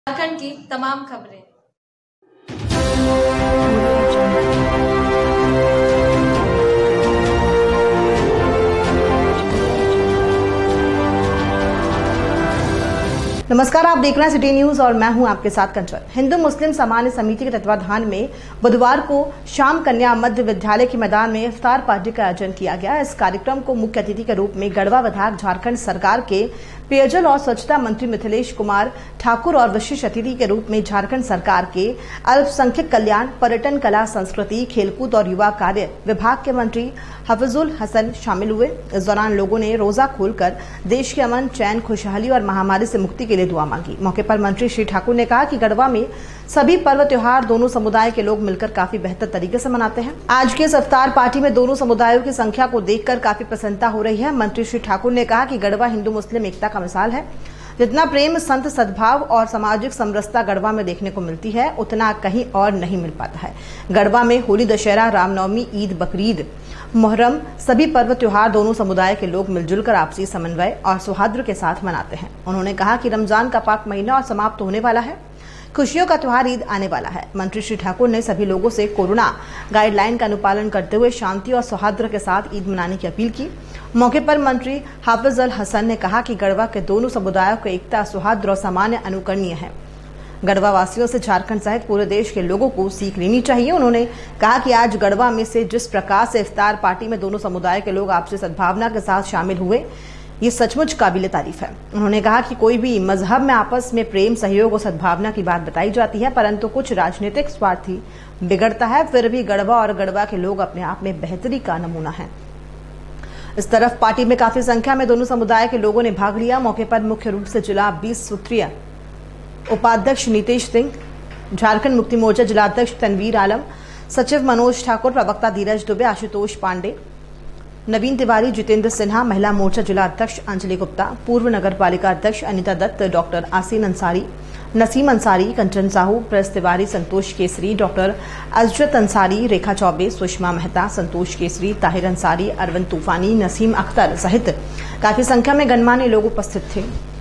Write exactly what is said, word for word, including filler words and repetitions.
झारखंड की तमाम खबरें। नमस्कार, आप देख रहे हैं सिटी न्यूज और मैं हूं आपके साथ कंचन। हिंदू मुस्लिम सामान्य समिति के तत्वाधान में बुधवार को शाम कन्या मध्य विद्यालय के मैदान में इफ्तार पार्टी का आयोजन किया गया। इस कार्यक्रम को मुख्य अतिथि के रूप में गढ़वा विधायक, झारखंड सरकार के पेयजल और स्वच्छता मंत्री मिथिलेश कुमार ठाकुर और विशिष्ट अतिथि के रूप में झारखंड सरकार के अल्पसंख्यक कल्याण, पर्यटन, कला, संस्कृति, खेलकूद और युवा कार्य विभाग के मंत्री हफीजुल हसन शामिल हुए। इस दौरान लोगों ने रोजा खोलकर देश के अमन, चैन, खुशहाली और महामारी से मुक्ति के लिए दुआ मांगी। मौके पर मंत्री श्री ठाकुर ने कहा कि गढ़वा में सभी पर्व त्योहार दोनों समुदाय के लोग मिलकर काफी बेहतर तरीके से मनाते हैं। आज के इस इफ्तार पार्टी में दोनों समुदायों की संख्या को देखकर काफी प्रसन्नता हो रही है। मंत्री श्री ठाकुर ने कहा कि गढ़वा हिंदू मुस्लिम एकता का मिसाल है। जितना प्रेम, संत, सद्भाव और सामाजिक समरसता गढ़वा में देखने को मिलती है, उतना कहीं और नहीं मिल पाता है। गढ़वा में होली, दशहरा, रामनवमी, ईद, बकरीद, मुहर्रम सभी पर्व त्योहार दोनों समुदाय के लोग मिलजुल कर आपसी समन्वय और सौहार्द के साथ मनाते हैं। उन्होंने कहा कि रमजान का पाक महीना और समाप्त होने वाला है, खुशियों का त्योहार ईद आने वाला है। मंत्री श्री ठाकुर ने सभी लोगों से कोरोना गाइडलाइन का अनुपालन करते हुए शांति और सौहार्द के साथ ईद मनाने की अपील की। मौके पर मंत्री हाफिजुल हसन ने कहा कि गढ़वा के दोनों समुदायों की एकता, सौहार्द और सामान्य अनुकरणीय है। गढ़वा वासियों से झारखंड सहित पूरे देश के लोगों को सीख लेनी चाहिए। उन्होंने कहा कि आज गढ़वा में से जिस प्रकार से इफ्तार पार्टी में दोनों समुदाय के लोग आपसी सद्भावना के साथ शामिल हुए, ये सचमुच काबिले तारीफ है। उन्होंने कहा कि कोई भी मजहब में आपस में प्रेम, सहयोग और सद्भावना की बात बताई जाती है, परंतु कुछ राजनीतिक स्वार्थी बिगड़ता है। फिर भी गढ़वा और गढ़वा के लोग अपने आप में बेहतरी का नमूना है। इस तरफ पार्टी में काफी संख्या में दोनों समुदाय के लोगों ने भाग लिया। मौके पर मुख्य रूप से जिला बीस सूत्रीय उपाध्यक्ष नीतीश सिंह, झारखंड मुक्ति मोर्चा जिलाध्यक्ष तनवीर आलम, सचिव मनोज ठाकुर, प्रवक्ता धीरज दुबे, आशुतोष पांडे, नवीन तिवारी, जितेंद्र सिन्हा, महिला मोर्चा जिला अध्यक्ष अंजलि गुप्ता, पूर्व नगर पालिका अध्यक्ष अनिता दत्त, डॉक्टर आसीन अंसारी, नसीम अंसारी, कंचन साहू, प्रेस तिवारी, संतोष केसरी, डॉक्टर अजरत अंसारी, रेखा चौबे, सुषमा मेहता, संतोष केसरी, ताहिर अंसारी, अरविंद तूफानी, नसीम अख्तर सहित काफी संख्या में गणमान्य लोग उपस्थित थे।